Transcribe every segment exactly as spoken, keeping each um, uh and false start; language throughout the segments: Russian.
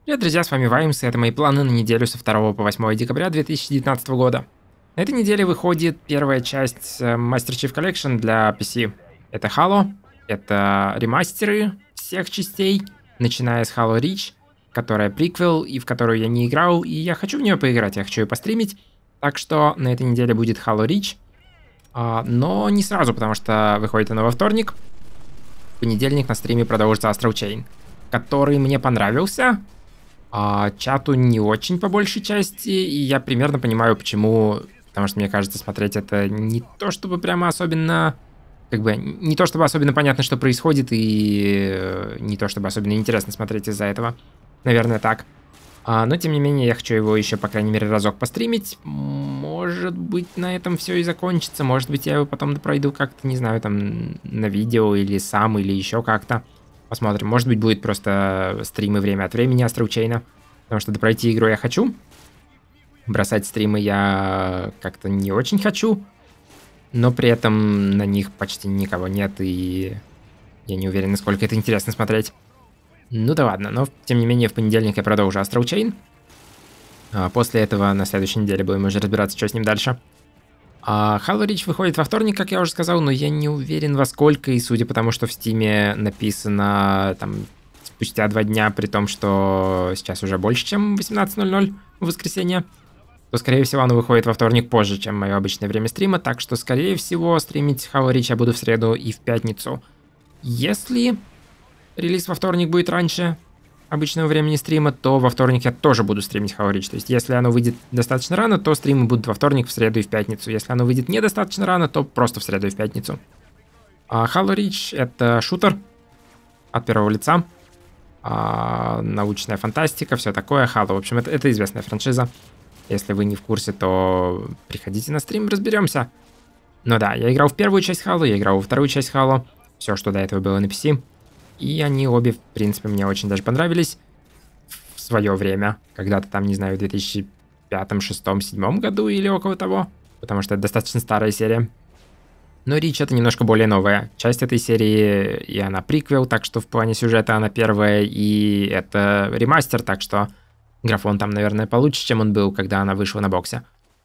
Привет, друзья, с вами Ваймс, и это мои планы на неделю со второго по восьмое декабря две тысячи девятнадцатого года. На этой неделе выходит первая часть Master Chief Collection для пи си. Это Halo, это ремастеры всех частей, начиная с Halo Reach, которая приквел, и в которую я не играл, и я хочу в нее поиграть, я хочу ее постримить. Так что на этой неделе будет Halo Reach, а, но не сразу, потому что выходит она во вторник. В понедельник на стриме продолжится Astral Chain, который мне понравился. А, чату не очень по большей части, и я примерно понимаю, почему. Потому что мне кажется, смотреть это не то чтобы прямо особенно... Как бы, не то чтобы особенно понятно, что происходит, и не то чтобы особенно интересно смотреть из-за этого. Наверное, так. А, но, тем не менее, я хочу его еще, по крайней мере, разок постримить. Может быть, на этом все и закончится. Может быть, я его потом пройду как-то, не знаю, там, на видео, или сам, или еще как-то. Посмотрим. Может быть, будет просто стримы время от времени Astral Chain. Потому что допройти игру я хочу. Бросать стримы я как-то не очень хочу. Но при этом на них почти никого нет. И я не уверен, насколько это интересно смотреть. Ну да ладно. Но, тем не менее, в понедельник я продолжу Astral Chain. А после этого на следующей неделе будем уже разбираться, что с ним дальше. А Halo Reach выходит во вторник, как я уже сказал, но я не уверен во сколько, и судя по тому, что в Стиме написано там спустя два дня, при том, что сейчас уже больше, чем восемнадцать ноль ноль в воскресенье, то, скорее всего, оно выходит во вторник позже, чем мое обычное время стрима, так что, скорее всего, стримить Halo Reach я буду в среду и в пятницу. Если релиз во вторник будет раньше обычного времени стрима, то во вторник я тоже буду стримить Halo Reach. То есть, если оно выйдет достаточно рано, то стримы будут во вторник, в среду и в пятницу. Если оно выйдет недостаточно рано, то просто в среду и в пятницу. А Halo Reach — это шутер от первого лица. А, научная фантастика, все такое. Halo, в общем, это, это известная франшиза. Если вы не в курсе, то приходите на стрим, разберемся. Но да, я играл в первую часть Halo, я играл во вторую часть Halo. Все, что до этого было на пи си. И они обе, в принципе, мне очень даже понравились в свое время. Когда-то там, не знаю, в две тысячи пятом, шестом, седьмом году или около того. Потому что это достаточно старая серия. Но Reach — это немножко более новая часть этой серии. И она приквел, так что в плане сюжета она первая. И это ремастер, так что графон там, наверное, получше, чем он был, когда она вышла на боксе.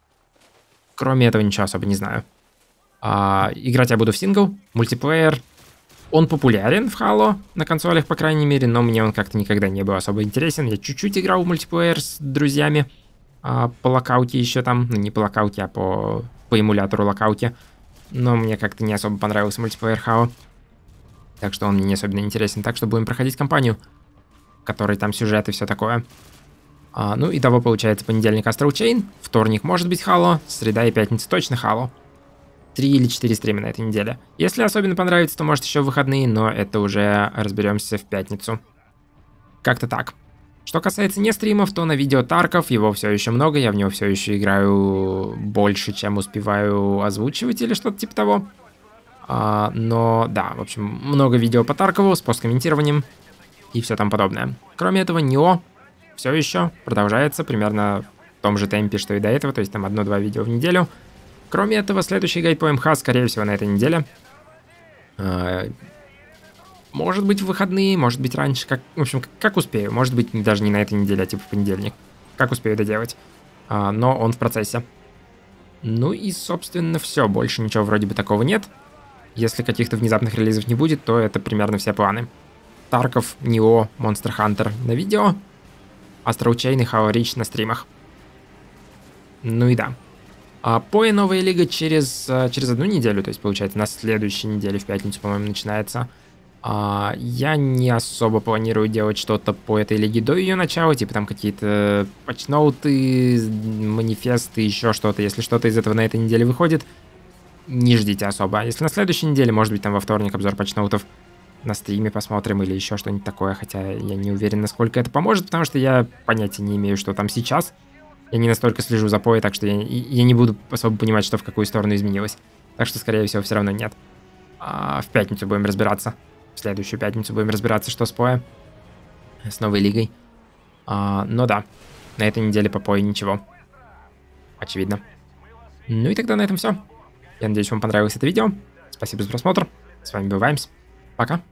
Кроме этого, ничего особо не знаю. А, играть я буду в сингл, мультиплеер. Он популярен в Halo, на консолях, по крайней мере, но мне он как-то никогда не был особо интересен. Я чуть-чуть играл в мультиплеер с друзьями а, по локауте еще там. Ну, не по локауте, а по, по эмулятору локауте. Но мне как-то не особо понравился мультиплеер Halo. Так что он мне не особенно интересен. Так что будем проходить кампанию, в которой там сюжет и все такое. А, ну, итого получается понедельник Astral Chain, вторник может быть Halo, среда и пятница точно Halo. Три или четыре стрима на этой неделе. Если особенно понравится, то может еще в выходные, но это уже разберемся в пятницу. Как-то так. Что касается не стримов, то на видео Тарков его все еще много, я в него все еще играю больше, чем успеваю озвучивать или что-то типа того. А, но да, в общем, много видео по Таркову с посткомментированием и все там подобное. Кроме этого, нио все еще продолжается примерно в том же темпе, что и до этого, то есть там одно-два видео в неделю. Кроме этого, следующий гайд по эм эйч, скорее всего, на этой неделе. А, может быть, в выходные, может быть, раньше. Как, в общем, как, как успею. Может быть, даже не на этой неделе, а типа в понедельник. Как успею доделать. А, но он в процессе. Ну и, собственно, все. Больше ничего вроде бы такого нет. Если каких-то внезапных релизов не будет, то это примерно все планы. Тарков, нио, Monster Hunter на видео. Astral Chain и Halo Reach на стримах. Ну и да. А по новая лига через, через одну неделю, то есть, получается, на следующей неделе, в пятницу, по-моему, начинается. А, я не особо планирую делать что-то по этой лиге до ее начала, типа там какие-то патчноуты, манифесты, еще что-то. Если что-то из этого на этой неделе выходит, не ждите особо. А если на следующей неделе, может быть, там во вторник обзор патчноутов на стриме посмотрим или еще что-нибудь такое, хотя я не уверен, насколько это поможет, потому что я понятия не имею, что там сейчас. Я не настолько слежу за поей, так что я, я не буду особо понимать, что в какую сторону изменилось. Так что, скорее всего, все равно нет. А в пятницу будем разбираться. В следующую пятницу будем разбираться, что с поей. С новой лигой. А, но да, на этой неделе по поей ничего. Очевидно. Ну и тогда на этом все. Я надеюсь, вам понравилось это видео. Спасибо за просмотр. С вами был Ваймс. Пока.